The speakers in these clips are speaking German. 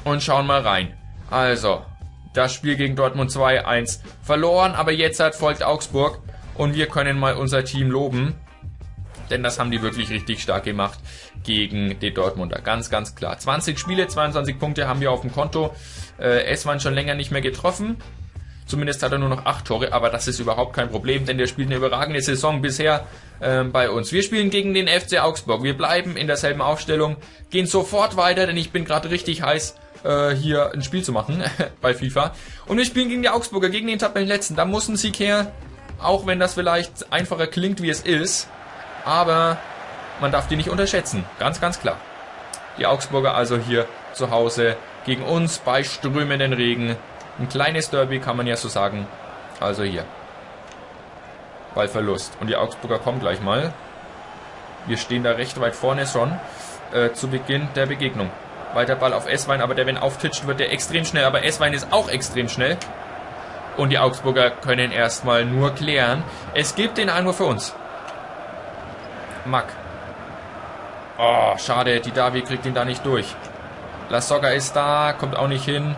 und schauen mal rein. Also, das Spiel gegen Dortmund 2-1 verloren, aber jetzt folgt Augsburg und wir können mal unser Team loben, denn das haben die wirklich richtig stark gemacht gegen die Dortmunder, ganz, ganz klar. 20 Spiele, 22 Punkte haben wir auf dem Konto. Eswein schon länger nicht mehr getroffen. Zumindest hat er nur noch 8 Tore, aber das ist überhaupt kein Problem, denn der spielt eine überragende Saison bisher bei uns. Wir spielen gegen den FC Augsburg. Wir bleiben in derselben Aufstellung, gehen sofort weiter, denn ich bin gerade richtig heiß, hier ein Spiel zu machen bei FIFA. Und wir spielen gegen die Augsburger, gegen den Tabellenletzten. Da muss ein Sieg her, auch wenn das vielleicht einfacher klingt, wie es ist. Aber man darf die nicht unterschätzen, ganz, ganz klar. Die Augsburger also hier zu Hause gegen uns bei strömenden Regen. Ein kleines Derby, kann man ja so sagen. Also hier. Ballverlust. Und die Augsburger kommen gleich mal. Wir stehen da recht weit vorne schon. Zu Beginn der Begegnung. Weiter Ball auf Eswein, aber der, wenn auftitscht, wird der extrem schnell. Aber Eswein ist auch extrem schnell. Und die Augsburger können erstmal nur klären. Es gibt den Einwurf für uns. Mack. Oh, schade. Die Davi kriegt ihn da nicht durch. Lasogga ist da, kommt auch nicht hin.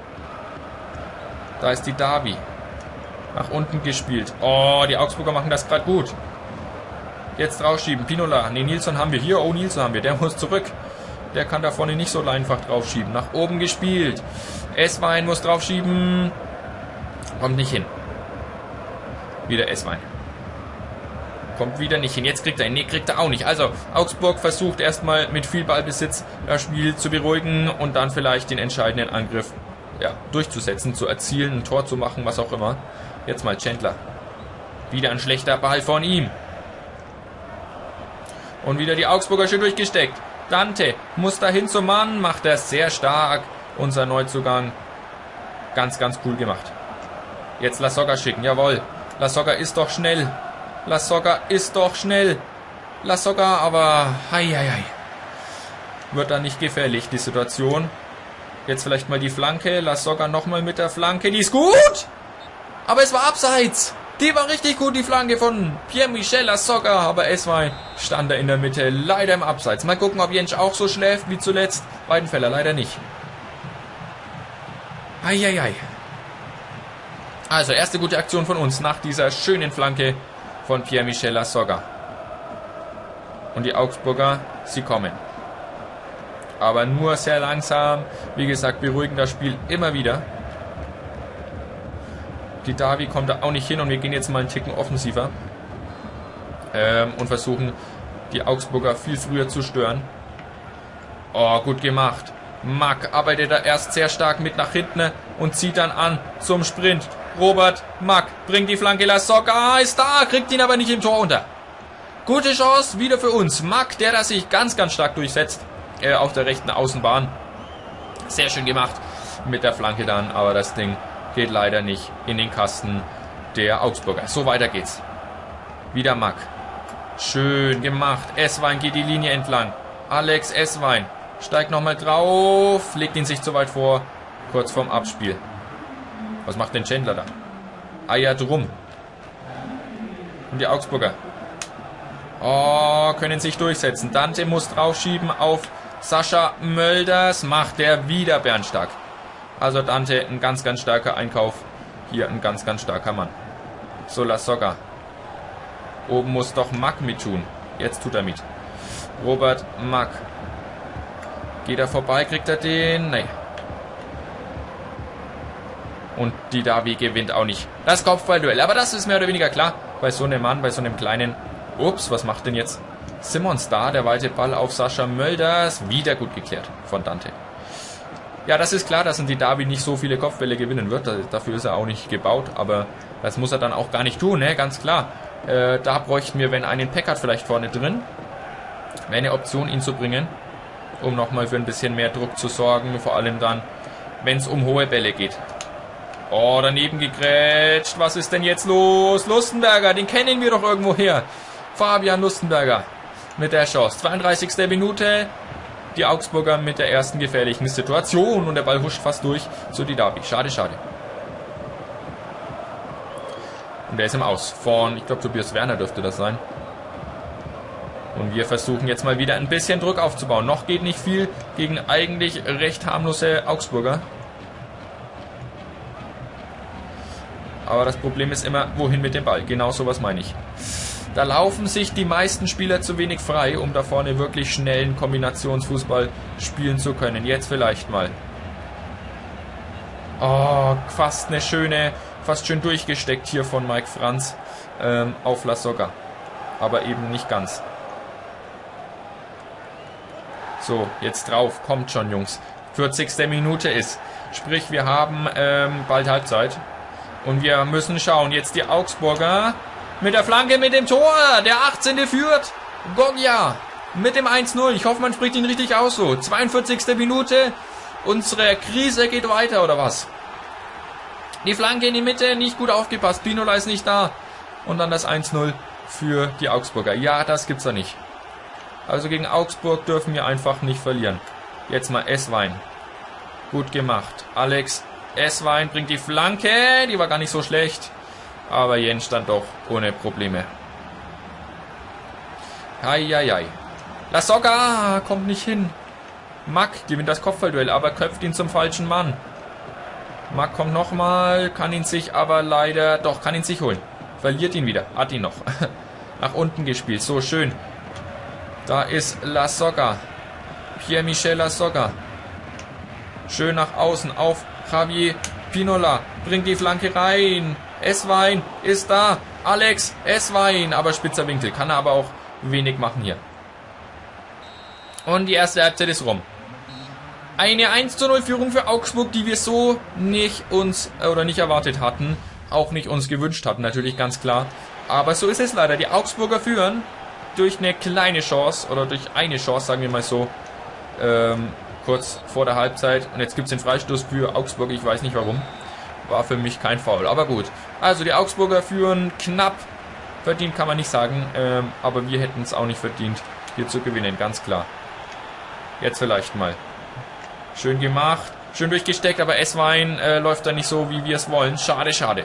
Da ist die Davi. Nach unten gespielt. Oh, die Augsburger machen das gerade gut. Jetzt rausschieben. Pinola. Ne, Nilsson haben wir hier. Oh, Nilsson haben wir. Der muss zurück. Der kann da vorne nicht so einfach draufschieben. Nach oben gespielt. Eswein muss draufschieben. Kommt nicht hin. Wieder Eswein. Kommt wieder nicht hin. Jetzt kriegt er ihn. Ne, kriegt er auch nicht. Also, Augsburg versucht erstmal mit viel Ballbesitz das Spiel zu beruhigen und dann vielleicht den entscheidenden Angriff durchzusetzen, zu erzielen, ein Tor zu machen, was auch immer. Jetzt mal Chandler. Wieder ein schlechter Ball von ihm. Und wieder die Augsburger schön durchgesteckt. Dante muss dahin zum Mann, macht das sehr stark. Unser Neuzugang. Ganz, ganz cool gemacht. Jetzt Lasogga schicken, jawohl. Lasogga ist doch schnell. Lasogga ist doch schnell. Lasogga, aber hei. Wird da nicht gefährlich, die Situation. Jetzt vielleicht mal die Flanke. Lasogga nochmal mit der Flanke. Die ist gut! Aber es war abseits. Die war richtig gut, die Flanke von Pierre-Michel Lasogga. Aber Eswein stand da in der Mitte. Leider im Abseits. Mal gucken, ob Jentsch auch so schläft wie zuletzt. Weidenfeller leider nicht. Hei. Also, erste gute Aktion von uns nach dieser schönen Flanke von Pierre-Michel Lasogga. Und die Augsburger, sie kommen. Aber nur sehr langsam. Wie gesagt, beruhigen das Spiel immer wieder. Die Davi kommt da auch nicht hin und wir gehen jetzt mal einen Ticken offensiver. Und versuchen, die Augsburger viel früher zu stören. Oh, gut gemacht. Mack arbeitet da erst sehr stark mit nach hinten und zieht dann an zum Sprint. Robert Mack bringt die Flanke. Lasogga ist da, kriegt ihn aber nicht im Tor unter. Gute Chance wieder für uns. Mack, der da sich ganz, ganz stark durchsetzt. Auf der rechten Außenbahn. Sehr schön gemacht mit der Flanke dann, aber das Ding geht leider nicht in den Kasten der Augsburger. So, weiter geht's. Wieder Mack. Schön gemacht. Eswein geht die Linie entlang. Alex Eswein steigt nochmal drauf, legt ihn sich zu weit vor, kurz vorm Abspiel. Was macht denn Chandler da? Eiert rum. Und die Augsburger. Oh, können sich durchsetzen. Dante muss draufschieben auf Sascha Mölders. Macht der wieder bärenstark. Also Dante, ein ganz, ganz starker Einkauf. Hier ein ganz, ganz starker Mann. So, Lasogga. Oben muss doch Mack mit tun. Jetzt tut er mit. Robert Mack. Geht er vorbei, kriegt er den? Nee. Und die Davi gewinnt auch nicht das Kopfballduell. Aber das ist mehr oder weniger klar. Bei so einem Mann, bei so einem kleinen... Ups, was macht denn jetzt Simmons da? Der weite Ball auf Sascha Mölders. Wieder gut geklärt von Dante. Ja, das ist klar, dass die Davi nicht so viele Kopfbälle gewinnen wird. Dafür ist er auch nicht gebaut. Aber das muss er dann auch gar nicht tun, ne? Ganz klar. Da bräuchten wir, wenn einen Packard vielleicht vorne drin, wäre eine Option, ihn zu bringen, um nochmal für ein bisschen mehr Druck zu sorgen. Vor allem dann, wenn es um hohe Bälle geht. Oh, daneben gegrätscht. Was ist denn jetzt los? Lustenberger, den kennen wir doch irgendwo her. Fabian Lustenberger mit der Chance. 32. Minute. Die Augsburger mit der ersten gefährlichen Situation. Und der Ball huscht fast durch zu die Davi. Schade, schade. Und der ist im Aus. Von, ich glaube, Tobias Werner dürfte das sein. Und wir versuchen jetzt mal wieder ein bisschen Druck aufzubauen. Noch geht nicht viel gegen eigentlich recht harmlose Augsburger. Aber das Problem ist immer, wohin mit dem Ball. Genau sowas meine ich. Da laufen sich die meisten Spieler zu wenig frei, um da vorne wirklich schnellen Kombinationsfußball spielen zu können. Jetzt vielleicht mal. Oh, fast eine schöne, fast schön durchgesteckt hier von Mike Franz auf Lasogga. Aber eben nicht ganz. So, jetzt drauf. Kommt schon, Jungs. 40. Minute ist. Sprich, wir haben bald Halbzeit. Und wir müssen schauen. Jetzt die Augsburger mit der Flanke, mit dem Tor. Der 18. führt. Gogja mit dem 1-0. Ich hoffe, man spricht ihn richtig aus so. 42. Minute. Unsere Krise geht weiter, oder was? Die Flanke in die Mitte, nicht gut aufgepasst. Pinola ist nicht da. Und dann das 1-0 für die Augsburger. Ja, das gibt's da nicht. Also gegen Augsburg dürfen wir einfach nicht verlieren. Jetzt mal Esswein. Gut gemacht. Alex Esswein bringt die Flanke. Die war gar nicht so schlecht. Aber Jens stand doch ohne Probleme. Eieiei. Lasogga kommt nicht hin. Mack gewinnt das Kopfballduell, aber köpft ihn zum falschen Mann. Mack kommt nochmal, kann ihn sich aber leider... Doch, kann ihn sich holen. Verliert ihn wieder. Hat ihn noch. Nach unten gespielt. So, schön. Da ist Lasogga. Pierre-Michel Lasogga. Schön nach außen auf Javier Pinola. Bringt die Flanke rein. Esswein ist da. Alex Esswein. Aber spitzer Winkel. Kann er aber auch wenig machen hier. Und die erste Halbzeit ist rum. Eine 1:0 Führung für Augsburg, die wir so nicht erwartet hatten. Auch nicht uns gewünscht hatten, natürlich ganz klar. Aber so ist es leider. Die Augsburger führen durch eine kleine Chance, oder durch eine Chance, sagen wir mal so, kurz vor der Halbzeit. Und jetzt gibt es den Freistoß für Augsburg, ich weiß nicht warum. War für mich kein Foul, aber gut. Also die Augsburger führen knapp. Verdient kann man nicht sagen, aber wir hätten es auch nicht verdient, hier zu gewinnen, ganz klar. Jetzt vielleicht mal. Schön gemacht, schön durchgesteckt, aber Esswein läuft da nicht so, wie wir es wollen. Schade, schade.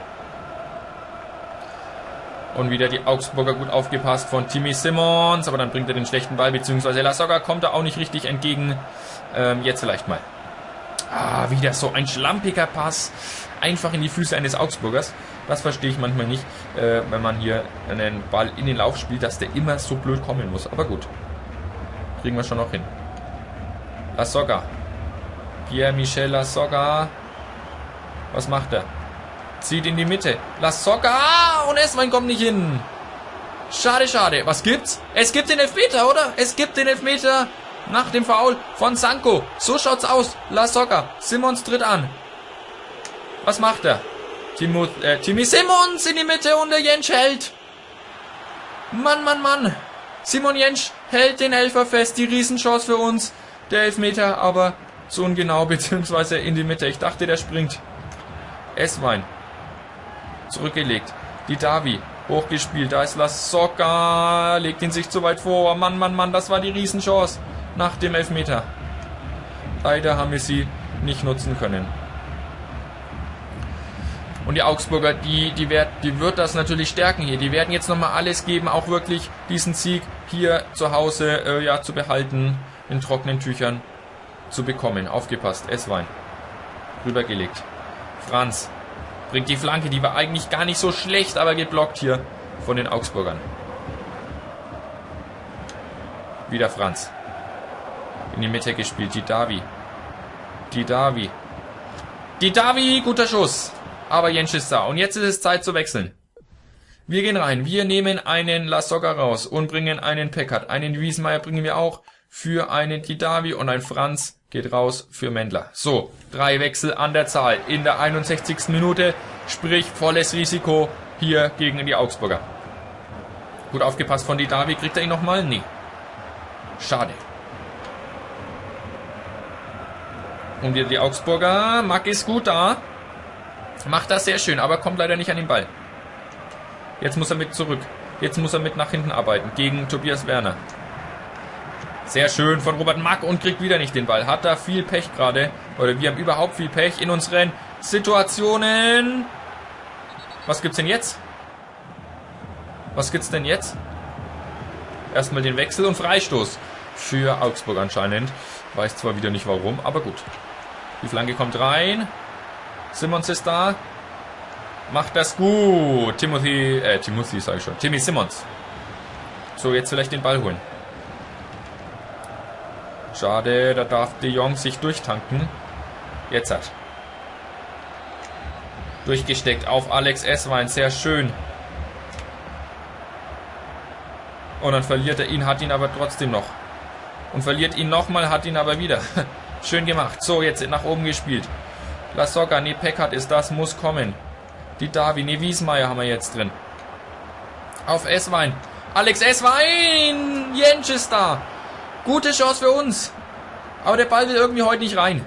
Und wieder die Augsburger gut aufgepasst von Timmy Simons, aber dann bringt er den schlechten Ball, beziehungsweise Lasogga kommt da auch nicht richtig entgegen. Jetzt vielleicht mal. Ah, wieder so ein schlampiger Pass. Einfach in die Füße eines Augsburgers. Das verstehe ich manchmal nicht, wenn man hier einen Ball in den Lauf spielt, dass der immer so blöd kommen muss. Aber gut. Kriegen wir schon noch hin. Lasogga. Pierre-Michel Lasogga. Was macht er? Zieht in die Mitte. Lasogga. Und Esswein kommt nicht hin. Schade, schade. Was gibt's? Es gibt den Elfmeter, oder? Es gibt den Elfmeter nach dem Foul von Sanko. So schaut's aus. Lasogga. Simons tritt an. Was macht er? Timmy Simons in die Mitte und der Jentsch hält. Mann, Mann, Mann. Simon Jentsch hält den Elfer fest. Die Riesenchance für uns. Der Elfmeter, aber zu ungenau, beziehungsweise in die Mitte. Ich dachte, der springt. Esswein. Zurückgelegt. Die Davi. Hochgespielt. Da ist Lasogga. Legt ihn sich zu weit vor. Mann, Mann, Mann. Das war die Riesenchance nach dem Elfmeter. Leider haben wir sie nicht nutzen können. Und die Augsburger, die wird das natürlich stärken hier. Die werden jetzt nochmal alles geben, auch wirklich diesen Sieg hier zu Hause zu behalten, in trockenen Tüchern zu bekommen. Aufgepasst, Esswein. Rübergelegt. Franz bringt die Flanke, die war eigentlich gar nicht so schlecht, aber geblockt hier von den Augsburgern. Wieder Franz. In die Mitte gespielt, die Davi. Die Davi, guter Schuss. Aber Jentsch ist da. Und jetzt ist es Zeit zu wechseln. Wir gehen rein. Wir nehmen einen Lasogga raus und bringen einen Peckert. Einen Wiesenmeier bringen wir auch für einen Didavi und ein Franz geht raus für Mendler. So, 3 Wechsel an der Zahl in der 61. Minute. Sprich, volles Risiko hier gegen die Augsburger. Gut aufgepasst von Didavi. Kriegt er ihn nochmal? Nee. Schade. Und die Augsburger. Mack ist gut da. Macht das sehr schön, aber kommt leider nicht an den Ball. Jetzt muss er mit zurück. Jetzt muss er mit nach hinten arbeiten. Gegen Tobias Werner. Sehr schön von Robert Mack und kriegt wieder nicht den Ball. Hat da viel Pech gerade. Oder wir haben überhaupt viel Pech in unseren Situationen. Was gibt's denn jetzt? Was gibt's denn jetzt? Erstmal den Wechsel und Freistoß für Augsburg anscheinend. Weiß zwar wieder nicht warum, aber gut. Die Flanke kommt rein. Simons ist da. Macht das gut. Timmy Simons. So, jetzt vielleicht den Ball holen. Schade, da darf De Jong sich durchtanken. Jetzt hat. Durchgesteckt auf Alex Esswein. Sehr schön. Und dann verliert er ihn, hat ihn aber trotzdem noch. Und verliert ihn nochmal, hat ihn aber wieder. Schön gemacht. So, jetzt nach oben gespielt. Lasogga, nee, Peckhardt ist das, muss kommen. Die Davi, nee, Wiesmeier haben wir jetzt drin. Auf Esswein. Alex Esswein! Jentsch ist da. Gute Chance für uns. Aber der Ball will irgendwie heute nicht rein.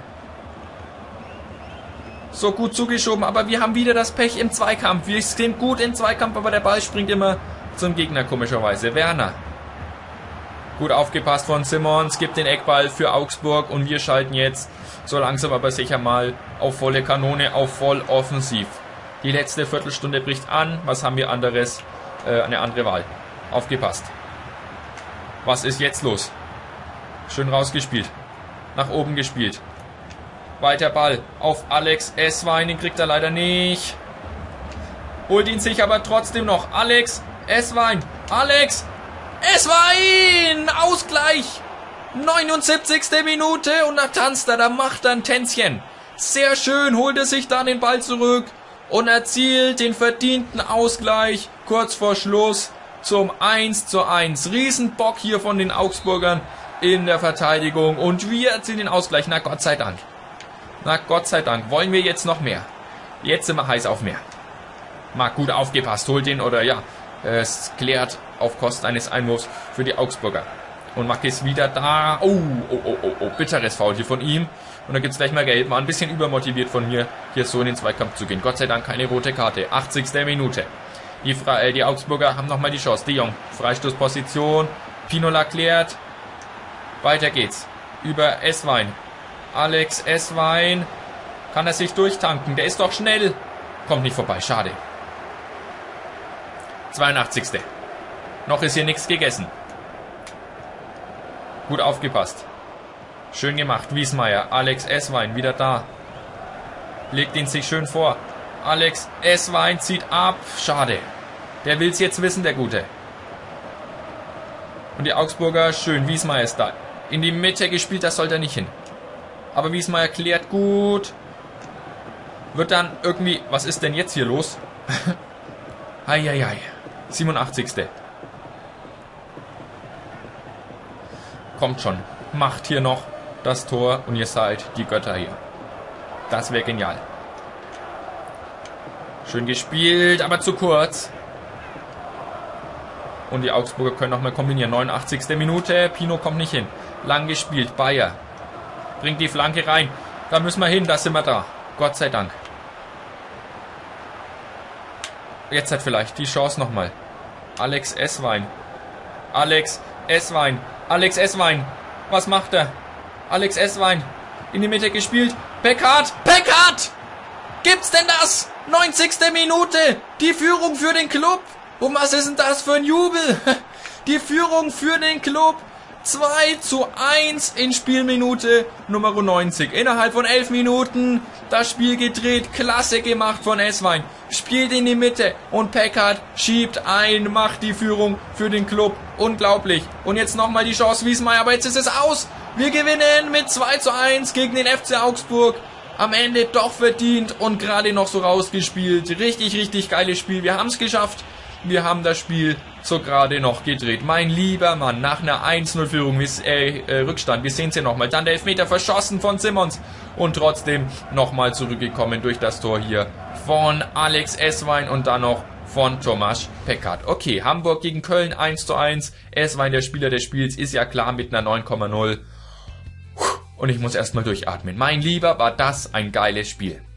So gut zugeschoben, aber wir haben wieder das Pech im Zweikampf. Wir sind gut im Zweikampf, aber der Ball springt immer zum Gegner, komischerweise. Werner. Gut aufgepasst von Simons, gibt den Eckball für Augsburg und wir schalten jetzt so langsam aber sicher mal auf volle Kanone, auf voll offensiv. Die letzte Viertelstunde bricht an. Was haben wir anderes? Eine andere Wahl. Aufgepasst. Was ist jetzt los? Schön rausgespielt. Nach oben gespielt. Weiter Ball auf Alex Esswein. Den kriegt er leider nicht. Holt ihn sich aber trotzdem noch. Alex Esswein. Alex Esswein! Ausgleich! 79. Minute und da tanzt er, da macht er ein Tänzchen. Sehr schön, holt er sich dann den Ball zurück und erzielt den verdienten Ausgleich kurz vor Schluss zum 1:1. Riesenbock hier von den Augsburgern in der Verteidigung und wir erzielen den Ausgleich. Na Gott sei Dank. Na Gott sei Dank. Wollen wir jetzt noch mehr? Jetzt sind wir heiß auf mehr. Marc gut aufgepasst, holt den oder ja, es klärt auf Kosten eines Einwurfs für die Augsburger. Und Mack ist wieder da. Oh, bitteres Foul hier von ihm. Und dann gibt es gleich mal Gelb. Mal ein bisschen übermotiviert von mir, hier so in den Zweikampf zu gehen. Gott sei Dank keine rote Karte. 80. Minute. Die Augsburger haben nochmal die Chance. De Jong, Freistoßposition. Pinola klärt. Weiter geht's. Über Esswein. Alex Esswein. Kann er sich durchtanken? Der ist doch schnell. Kommt nicht vorbei. Schade. 82. Noch ist hier nichts gegessen. Gut aufgepasst. Schön gemacht. Wiesmeier. Alex Esswein wieder da. Legt ihn sich schön vor. Alex Esswein zieht ab. Schade. Der will es jetzt wissen, der Gute. Und die Augsburger, schön. Wiesmeier ist da. In die Mitte gespielt, das sollte er nicht hin. Aber Wiesmeier klärt gut. Wird dann irgendwie... Was ist denn jetzt hier los? Eieiei. 87. Kommt schon. Macht hier noch das Tor und ihr seid die Götter hier. Das wäre genial. Schön gespielt, aber zu kurz. Und die Augsburger können nochmal kombinieren. 89. Minute. Pino kommt nicht hin. Lang gespielt. Bayer. Bringt die Flanke rein. Da müssen wir hin. Da sind wir da. Gott sei Dank. Jetzt hat vielleicht die Chance nochmal. Alex Esswein. Alex Esswein. Alex Esswein. Was macht er? Alex Esswein. In die Mitte gespielt. Peckhardt. Peckhardt! Gibt's denn das? 90. Minute. Die Führung für den Club. Und was ist denn das für ein Jubel? Die Führung für den Club. 2:1 in Spielminute Nummer 90. Innerhalb von 11 Minuten das Spiel gedreht. Klasse gemacht von Esswein. Spielt in die Mitte und Peckhardt schiebt ein, macht die Führung für den Club. Unglaublich. Und jetzt nochmal die Chance Wiesmeier, aber jetzt ist es aus. Wir gewinnen mit 2:1 gegen den FC Augsburg. Am Ende doch verdient und gerade noch so rausgespielt. Richtig, richtig geiles Spiel. Wir haben es geschafft. Wir haben das Spiel so gerade noch gedreht. Mein lieber Mann, nach einer 1:0-Führung, Rückstand, wir sehen es hier nochmal. Dann der Elfmeter verschossen von Simons und trotzdem nochmal zurückgekommen durch das Tor hier von Alex Esswein und dann noch von Tomasz Peckhardt. Okay, Hamburg gegen Köln 1:1. Esswein, der Spieler des Spiels, ist ja klar mit einer 9,0. Und ich muss erstmal durchatmen. Mein Lieber, war das ein geiles Spiel.